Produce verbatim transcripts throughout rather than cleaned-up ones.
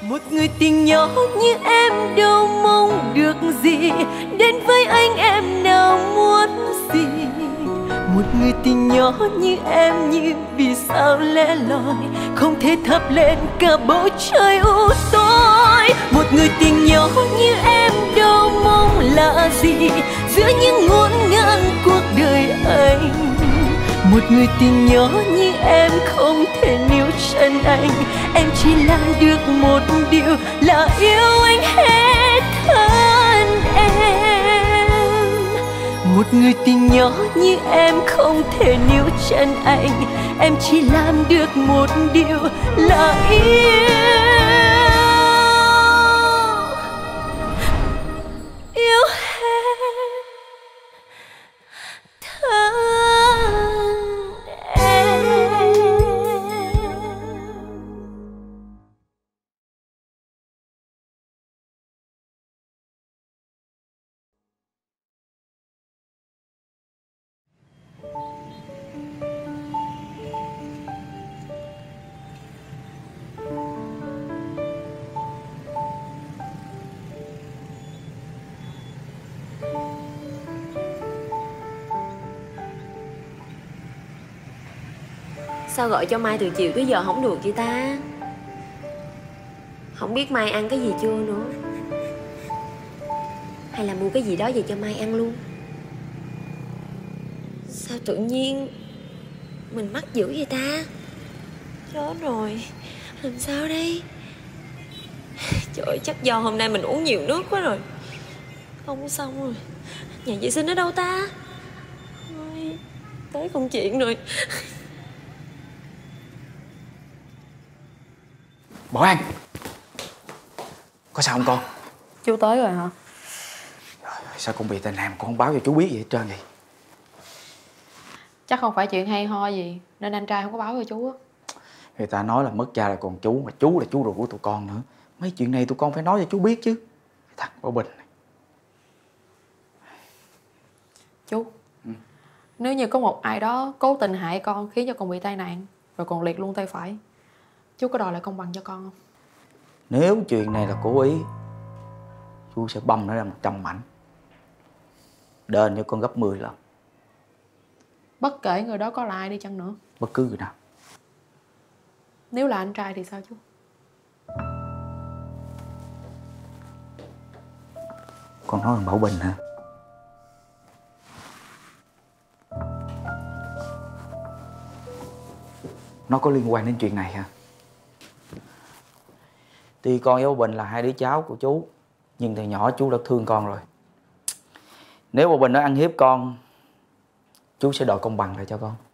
Một người tình nhỏ như em đâu mong được gì, đến với anh em nào muốn gì. Một người tình nhỏ như em như vì sao lẻ loi, không thể thắp lên cả bầu trời u tối. Một người tình nhỏ như em đâu mong là gì, giữa những ngổn ngang cuộc đời anh. Một người tình nhỏ như em không thể níu chân anh, em chỉ làm được một điều là yêu anh hết thân em. Một người tình nhỏ như em không thể níu chân anh, em chỉ làm được một điều là yêu. Yêu hết thân em. Sao gọi cho Mai từ chiều tới giờ không được vậy ta? Không biết Mai ăn cái gì chưa nữa. Hay là mua cái gì đó về cho Mai ăn luôn? Sao tự nhiên mình mắc dữ vậy ta? Chết rồi, làm sao đây? Trời ơi, chắc do hôm nay mình uống nhiều nước quá rồi. Không xong rồi. Nhà vệ sinh ở đâu ta? Ôi, tới công chuyện rồi. Bảo An, có sao không con? Chú tới rồi hả? Sao con bị tai nạn con không báo cho chú biết vậy hết trơn vậy? Chắc không phải chuyện hay ho gì nên anh trai không có báo cho chú á. Người ta nói là mất cha là còn chú, mà chú là chú ruột của tụi con nữa. Mấy chuyện này tụi con phải nói cho chú biết chứ. Thằng Bảo Bình này. Chú, ừ. Nếu như có một ai đó cố tình hại con khiến cho con bị tai nạn rồi còn liệt luôn tay phải, chú có đòi lại công bằng cho con không? Nếu chuyện này là cố ý, chú sẽ băm nó ra một trăm mảnh, đền cho con gấp mười lần. Bất kể người đó có là ai đi chăng nữa. Bất cứ người nào. Nếu là anh trai thì sao chú? Con nói thằng Bảo Bình hả? Nó có liên quan đến chuyện này hả? Tuy con với Bảo Bình là hai đứa cháu của chú, nhưng từ nhỏ chú đã thương con rồi. Nếu Bảo Bình nó ăn hiếp con, chú sẽ đòi công bằng lại cho con.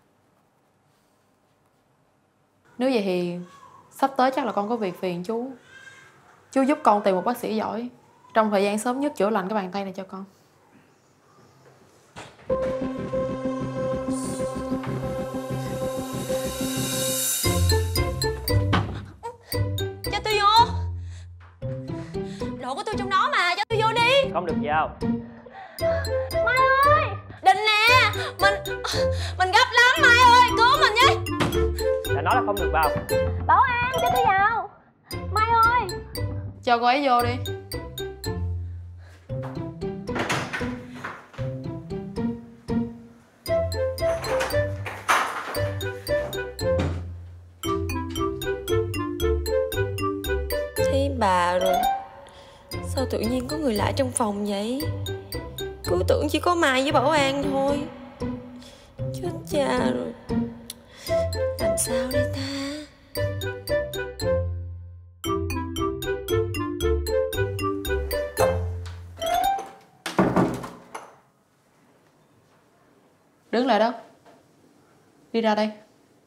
Nếu vậy thì sắp tới chắc là con có việc phiền chú. Chú giúp con tìm một bác sĩ giỏi, trong thời gian sớm nhất chữa lành cái bàn tay này cho con. Cho tôi vô. Đồ của tôi trong đó mà, cho tôi vô đi. Không được vào. Mai ơi, Định nè, mình mình gấp lắm. Mai ơi, cứu mình với. Đã nói là không được vào. Bảo An, cho tôi vào. Mai ơi, cho cô ấy vô đi. Thấy bà rồi. Sao tự nhiên có người lạ trong phòng vậy? Cứ tưởng chỉ có Mai với Bảo An thôi. Chết cha rồi. Làm sao đây ta? Đứng lại đó. Đi ra đây.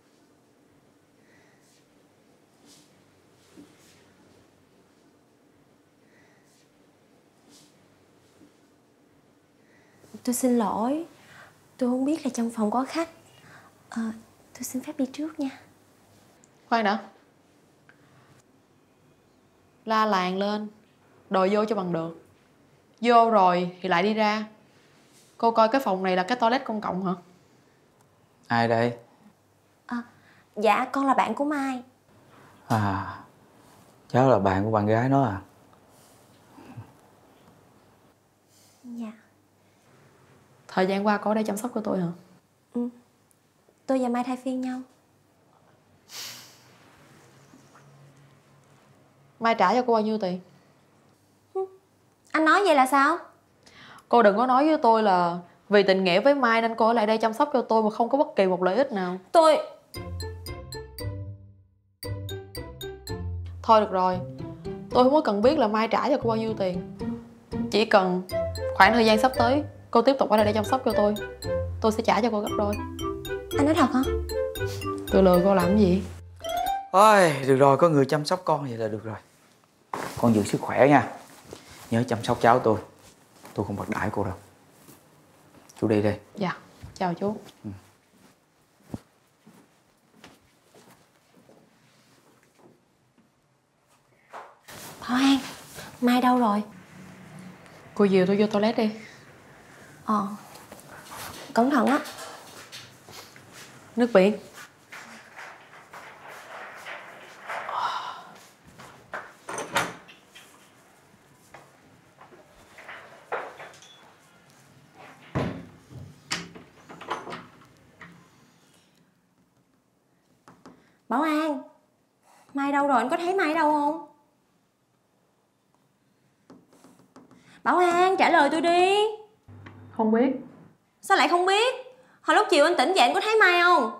Tôi xin lỗi, tôi không biết là trong phòng có khách. à, Tôi xin phép đi trước nha. Khoan đã. La làng lên, đòi vô cho bằng được. Vô rồi thì lại đi ra. Cô coi cái phòng này là cái toilet công cộng hả? Ai đây? à, Dạ con là bạn của Mai. À, Cháu là bạn của bạn gái nó à? Dạ. Thời gian qua cô ở đây chăm sóc cho tôi hả? Ừ. Tôi và Mai thay phiên nhau. Mai trả cho cô bao nhiêu tiền? Anh nói vậy là sao? Cô đừng có nói với tôi là vì tình nghĩa với Mai nên cô ở lại đây chăm sóc cho tôi mà không có bất kỳ một lợi ích nào. Tôi... Thôi được rồi, tôi không có cần biết là Mai trả cho cô bao nhiêu tiền. Chỉ cần khoảng thời gian sắp tới cô tiếp tục ở lại đây chăm sóc cho tôi, tôi sẽ trả cho cô gấp đôi. Anh nói thật hả? Tôi lừa cô làm cái gì? Ôi, được rồi, có người chăm sóc con vậy là được rồi. Con giữ sức khỏe nha. Nhớ chăm sóc cháu tôi. Tôi không bạc đãi cô đâu. Chú đi đây. Dạ, chào chú. Ừ. Bảo An, Mai đâu rồi? Cô dìu tôi vô toilet đi. Ờ. Cẩn thận á. Nước biển. Bảo An, Mai đâu rồi? Anh có thấy Mai đâu không? Bảo An, trả lời tôi đi. Không biết. Sao lại không biết? Hồi lúc chiều anh tỉnh dậy anh có thấy Mai không?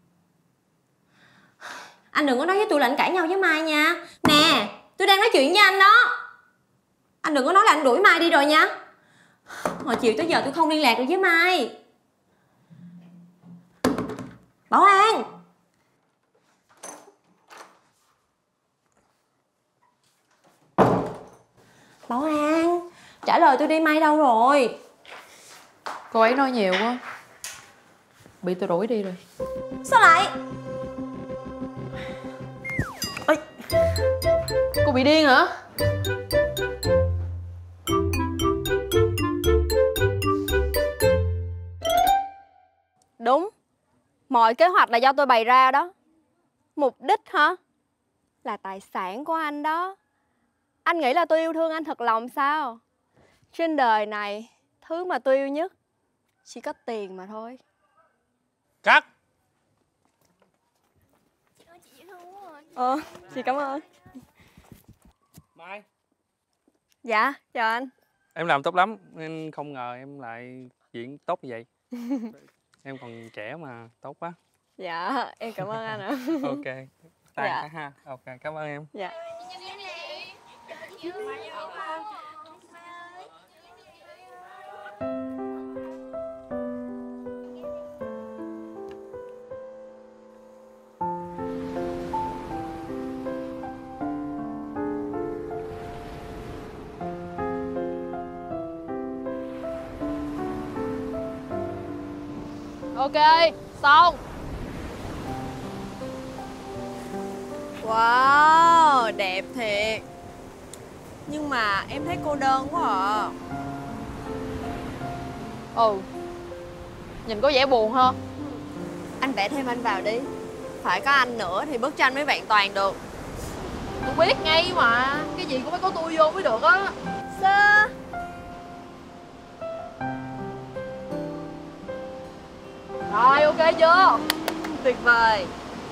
Anh đừng có nói với tôi là anh cãi nhau với Mai nha. Nè, tôi đang nói chuyện với anh đó. Anh đừng có nói là anh đuổi Mai đi rồi nha. Hồi chiều tới giờ tôi không liên lạc được với Mai. Bảo An. Bảo An, trả lời tôi đi, Mai đâu rồi? Cô ấy nói nhiều quá, bị tôi đuổi đi rồi. Sao lại? Ê, cô bị điên hả? Đúng, mọi kế hoạch là do tôi bày ra đó. Mục đích hả? Là tài sản của anh đó. Anh nghĩ là tôi yêu thương anh thật lòng sao? Trên đời này, thứ mà tôi yêu nhất chỉ có tiền mà thôi. Cắt. Ờ, chị cảm ơn. Mai. Dạ, chào anh. Em làm tốt lắm, em không ngờ em lại diễn tốt như vậy. Em còn trẻ mà tốt quá. Dạ, em cảm ơn anh ạ. Ok. Tàn Dạ. ha. Ok, cảm ơn em. Dạ. Ok, xong. Wow, đẹp thiệt. Nhưng mà em thấy cô đơn quá à. Ừ, nhìn có vẻ buồn ha. Anh vẽ thêm anh vào đi. Phải có anh nữa thì bức tranh mới vẹn toàn được. Tôi biết ngay mà, cái gì cũng phải có tôi vô mới được á. Sơ. Rồi, ok chưa? Tuyệt vời.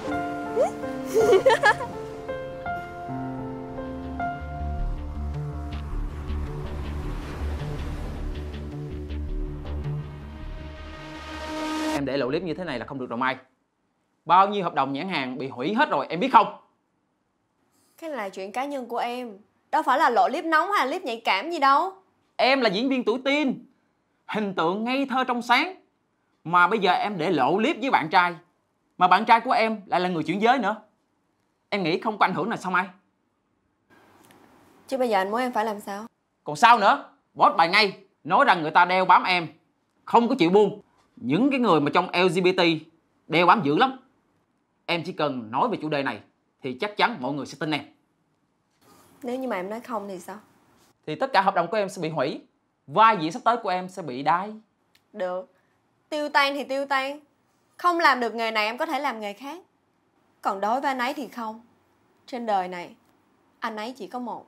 Em để lộ clip như thế này là không được rồi Mai. Bao nhiêu hợp đồng nhãn hàng bị hủy hết rồi, em biết không? Cái này là chuyện cá nhân của em. Đâu phải là lộ clip nóng hay là clip nhạy cảm gì đâu. Em là diễn viên tuổi teen, hình tượng ngây thơ trong sáng. Mà bây giờ em để lộ clip với bạn trai, mà bạn trai của em lại là người chuyển giới nữa. Em nghĩ không có ảnh hưởng nào sao Mai? Chứ bây giờ anh muốn em phải làm sao? Còn sao nữa? Post bài ngay, nói rằng người ta đeo bám em, không có chịu buông. Những cái người mà trong lờ giê bê tê đeo bám dữ lắm. Em chỉ cần nói về chủ đề này thì chắc chắn mọi người sẽ tin em. Nếu như mà em nói không thì sao? Thì tất cả hợp đồng của em sẽ bị hủy. Vai diễn sắp tới của em sẽ bị đai. Được. Tiêu tan thì tiêu tan. Không làm được nghề này em có thể làm nghề khác. Còn đối với anh ấy thì không. Trên đời này Anh ấy chỉ có một.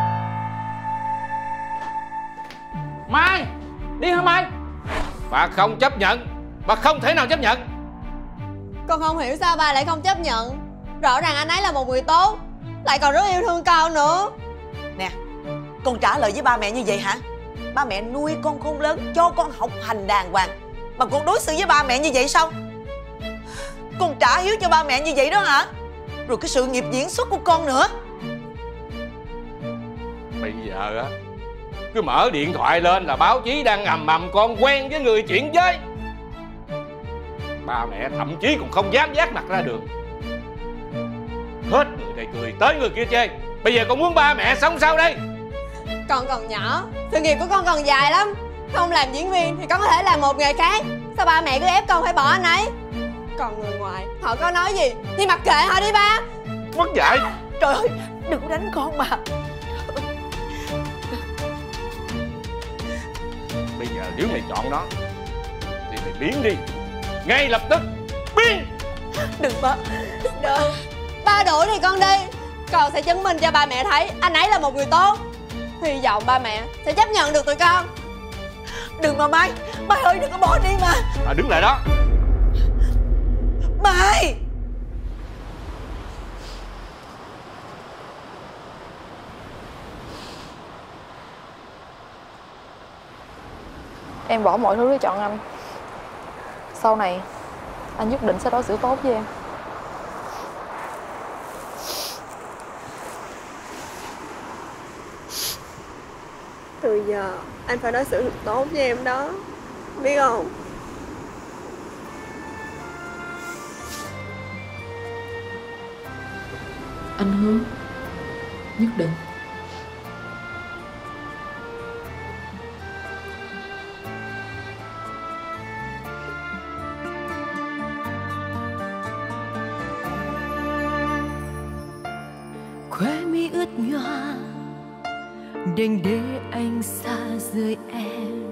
Mai, đi hả Mai? Bà không chấp nhận. Bà không thể nào chấp nhận. Con không hiểu sao ba lại không chấp nhận. Rõ ràng anh ấy là một người tốt, lại còn rất yêu thương con nữa. Nè, con trả lời với ba mẹ như vậy hả? Ba mẹ nuôi con khôn lớn, cho con học hành đàng hoàng, mà con đối xử với ba mẹ như vậy sao? Con trả hiếu cho ba mẹ như vậy đó hả? Rồi cái sự nghiệp diễn xuất của con nữa. Bây giờ á, cứ mở điện thoại lên là báo chí đang ầm ầm con quen với người chuyển giới. Ba mẹ thậm chí còn không dám vác mặt ra đường. Hết người này cười tới người kia chê. Bây giờ con muốn ba mẹ sống sao đây? Con còn nhỏ, sự nghiệp của con còn dài lắm. Không làm diễn viên thì con có thể làm một nghề khác. Sao ba mẹ cứ ép con phải bỏ anh ấy? Còn người ngoài, họ có nói gì thì mặc kệ họ đi ba. Mất dạy. Trời ơi, đừng có đánh con mà. Bây giờ nếu mày chọn nó thì mày biến đi, ngay lập tức biến. Đừng ba. Được, ba đuổi thì con đi. Con sẽ chứng minh cho ba mẹ thấy anh ấy là một người tốt. Hy vọng ba mẹ sẽ chấp nhận được tụi con. Đừng mà Mai. Mai ơi, đừng có bỏ đi mà. Bà đứng lại đó. Mai. Em bỏ mọi thứ để chọn anh. Sau này anh nhất định sẽ đối xử tốt với em. Từ giờ anh phải đối xử được tốt với em đó, biết không? Anh hứa nhất định. Khóe mi ướt nhòa đành để anh xa rời em.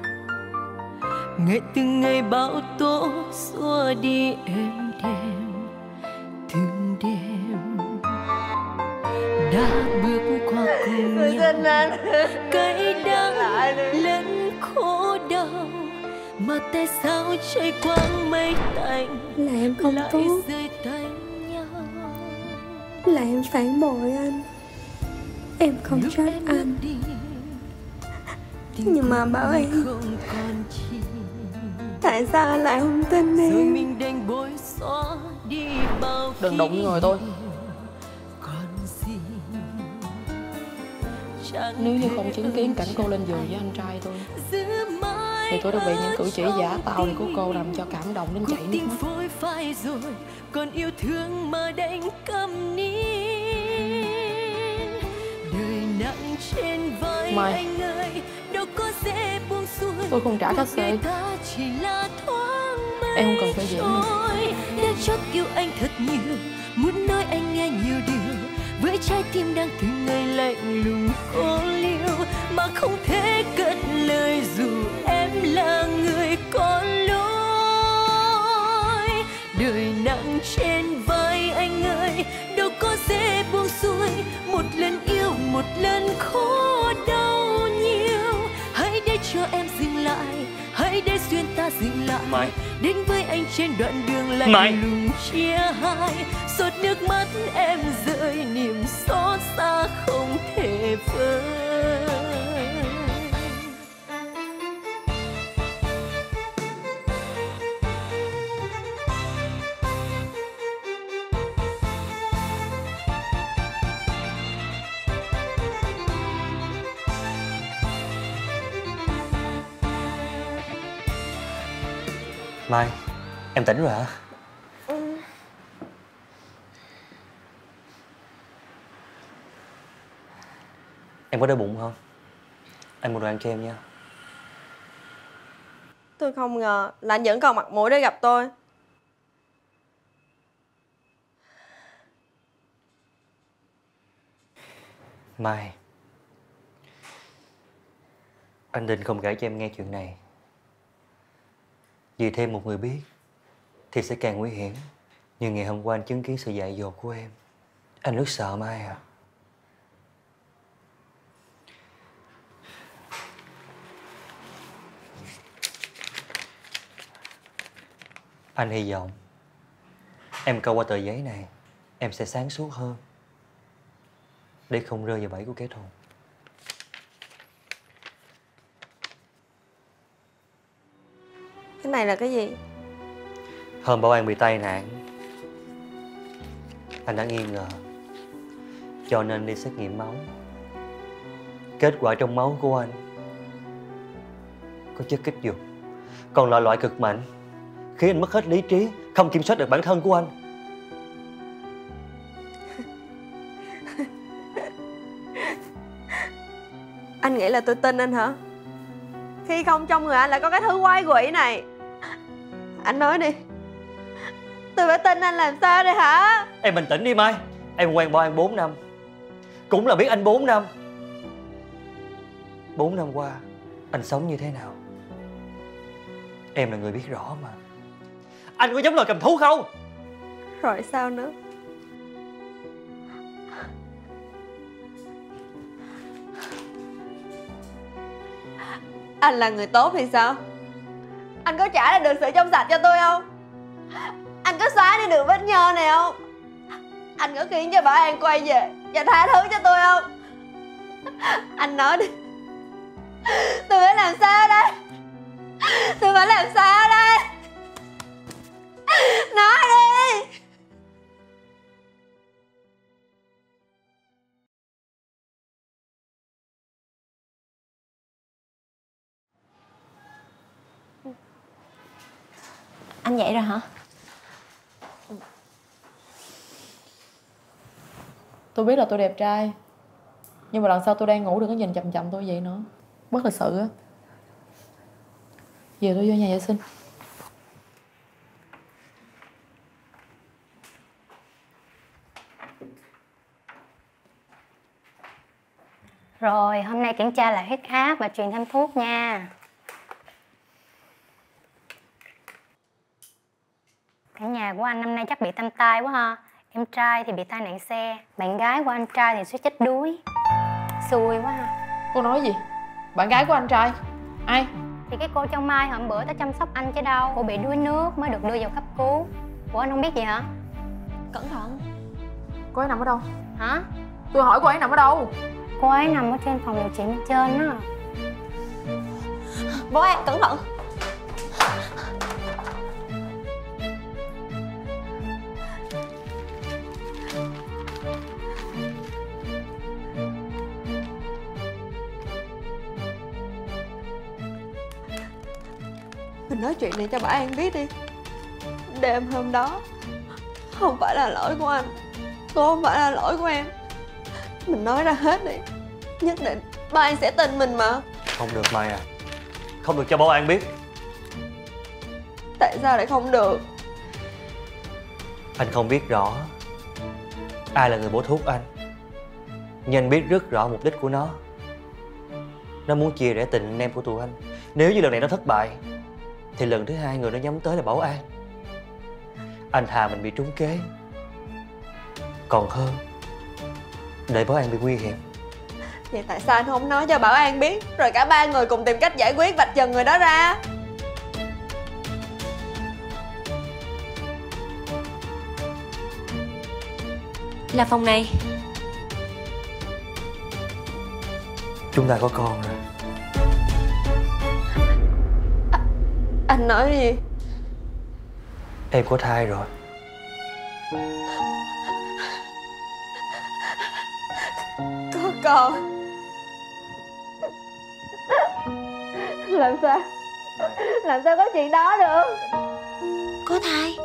Ngày từng ngày bão tố xua đi êm đềm từng đêm. Đã bước qua cùng nhau cay đắng lẫn khổ đau, mà tại sao trời quang mây tạnh Là em không lại tốt, rơi tách nhau. là em phản bội anh. Em không Lúc trách em anh, đi, nhưng mà bảo em không còn chi. tại sao anh lại không tin Rồi em? mình đành bối xóa đi bao Đừng đụng người tôi. còn gì. Chẳng Nếu như không thể chứng kiến cảnh cô lên giường với anh trai tôi giữ mãi thì tôi đã bị những cử chỉ giả ở tạo này của trong cô tim. làm cho cảm động đến Cuộc chảy nước tình mắt. phôi phai rồi, còn yêu thương mà đành câm nín. Đời nặng trên vai Mai, anh ơi, đâu có dễ buông xuôi. tôi không trả các xe. Em không cần phải diễn nữa. Đã chót yêu anh thật nhiều, muốn nói anh nghe nhiều điều, với trái tim đang từng ngày lạnh lùng cô liêu, mà không thể cất lời dù em là người có lỗi. Đời nặng trên vai anh ơi, đâu có dễ buông xuôi. Một lần yêu, một lần khổ đau nhiều. Hãy để cho em dừng lại, hãy để duyên ta dừng lại. Mai. Đến với anh trên đoạn đường lạnh Mai. lùng chia hai. Giọt nước mắt em rơi, niềm xót xa không thể vơi. Mai, em tỉnh rồi hả? Ừ. Em có đói bụng không? Anh mua đồ ăn cho em nha. Tôi không ngờ là anh vẫn còn mặt mũi để gặp tôi. Mai, anh định không kể cho em nghe chuyện này. Vì thêm một người biết thì sẽ càng nguy hiểm. Nhưng ngày hôm qua anh chứng kiến sự dại dột của em, anh rất sợ Mai à. Anh hy vọng em câu qua tờ giấy này, em sẽ sáng suốt hơn để không rơi vào bẫy của kẻ thù. Cái này là cái gì? Hôm Bảo An bị tai nạn, anh đã nghi ngờ, cho nên đi xét nghiệm máu. Kết quả trong máu của anh có chất kích dục, còn là loại cực mạnh, khiến anh mất hết lý trí, không kiểm soát được bản thân của anh. Anh nghĩ là tôi tin anh hả? Khi không trong người anh lại có cái thứ quái quỷ này. Anh nói đi, tôi phải tin anh làm sao đây hả? Em bình tĩnh đi Mai. Em quen Bảo An bốn năm, cũng là biết anh bốn năm. Bốn năm qua anh sống như thế nào em là người biết rõ mà. Anh có giống lời cầm thú không? Rồi sao nữa? Anh là người tốt thì sao? Anh có trả lại được sự trong sạch cho tôi không? Anh có xóa đi được vết nhơ này không? Anh có khiến cho Bảo An quay về và tha thứ cho tôi không? Anh nói đi, tôi phải làm sao đây? Tôi phải làm sao đây? Nói đi. Anh dậy rồi hả? Tôi biết là tôi đẹp trai, nhưng mà lần sau tôi đang ngủ đừng có nhìn chậm chậm tôi vậy nữa. Bất lịch sự á. Giờ tôi vô nhà vệ sinh. Rồi, hôm nay kiểm tra lại huyết áp và truyền thêm thuốc nha. Cả nhà của anh năm nay chắc bị tam tai quá ha. Em trai thì bị tai nạn xe, bạn gái của anh trai thì suýt chết đuối. Xui quá ha. Cô nói gì? Bạn gái của anh trai? Ai? Thì cái cô trong Mai hôm bữa tới chăm sóc anh chứ đâu. Cô bị đuối nước mới được đưa vào cấp cứu. Ủa anh không biết gì hả? Cẩn thận. Cô ấy nằm ở đâu? Hả? Tôi hỏi cô ấy nằm ở đâu? Cô ấy nằm ở trên phòng điều trị bên trên á. Bảo An, cẩn thận. Mình nói chuyện này cho Bảo An biết đi. Đêm hôm đó không phải là lỗi của anh, cũng không phải là lỗi của em. Mình nói ra hết đi, nhất định Bảo An sẽ tin mình mà. Không được Mai à, không được cho Bảo An biết. Tại sao lại không được? Anh không biết rõ ai là người bổ thuốc anh, nhưng anh biết rất rõ mục đích của nó. Nó muốn chia rẽ tình anh em của tụi anh. Nếu như lần này nó thất bại thì lần thứ hai người nó nhắm tới là Bảo An. Anh thà mình bị trúng kế còn hơn để Bảo An bị nguy hiểm. Vậy tại sao anh không nói cho Bảo An biết, rồi cả ba người cùng tìm cách giải quyết, vạch trần người đó ra? Là phòng này. Chúng ta có con rồi. À, anh nói gì? Em có thai rồi. Có con. Làm sao? Làm sao có chuyện đó được? Có thai?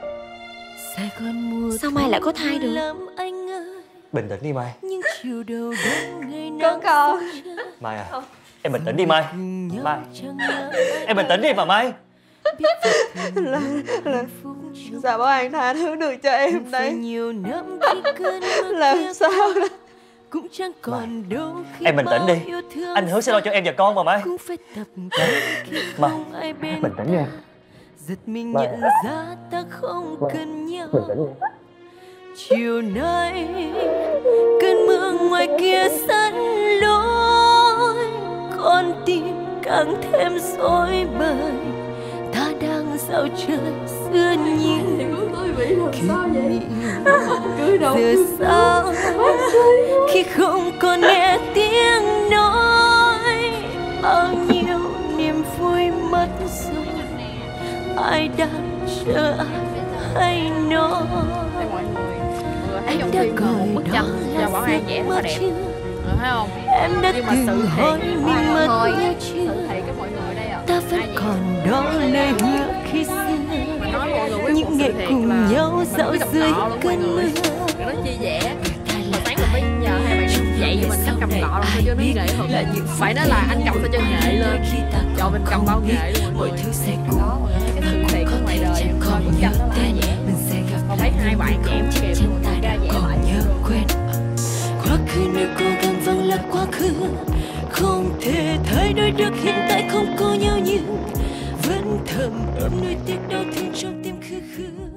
Sao Mai lại có thai được? Bình tĩnh đi Mai. Có con. Mai à, em bình tĩnh đi Mai. Mai, em bình tĩnh đi mà Mai. Là, là sao Bảo An tha thứ được cho em đây? Làm sao đây? Cũng chẳng còn đâu khi em bình tĩnh đi, anh hứa sẽ lo cho em và con mà Mai. Mai, bình tĩnh đi em. Giật mình Mai. nhận ra ta không Mai. cần nhau. Bình tĩnh đi. Chiều nay cơn mưa ngoài kia sẵn lối, con tim càng thêm rối bời. Ta đang sao trời xưa nhiều kỷ niệm. Giờ sao khi không còn nghe tiếng nói, bao nhiêu niềm vui mất rồi, ai đang chờ hay nói. Thấy trong phim một bức tranh do Bảo An vẽ rất là đẹp, thấy không? Em đã Nhưng mà sự từng hỏi thiệt mình mất thôi, bao sự nhiêu, thiệt cái mọi người đây à. ta vẫn còn đó nơi nhớ khi xưa, Mà nói mọi người biết những một ngày sự thiệt cùng là nhau mình dạo biết đọc dưới nọ luôn mọi cơn người. mưa. Đừng nói chi vẽ. Mà sáng mình phải nhờ hai bạn dạy cho mình cách cầm nọ luôn cho nó nghệ thuật. Phải nói là anh cầm sao cho nghệ lên, cho mình cầm bao nghệ luôn mọi người. Đó, mọi người thấy cái sự thiệt ở ngoài đời, coi bức tranh đó là ai vẽ. Còn thấy hai bạn vẽ cũng kịp luôn, người ta vẽ lại Quên quá khứ, nơi cố gắng vẫn là quá khứ, không thể thay đổi được hiện tại không có nhau nhưng vẫn thầm ôm nuối tiếc đau thương trong tim khư khư.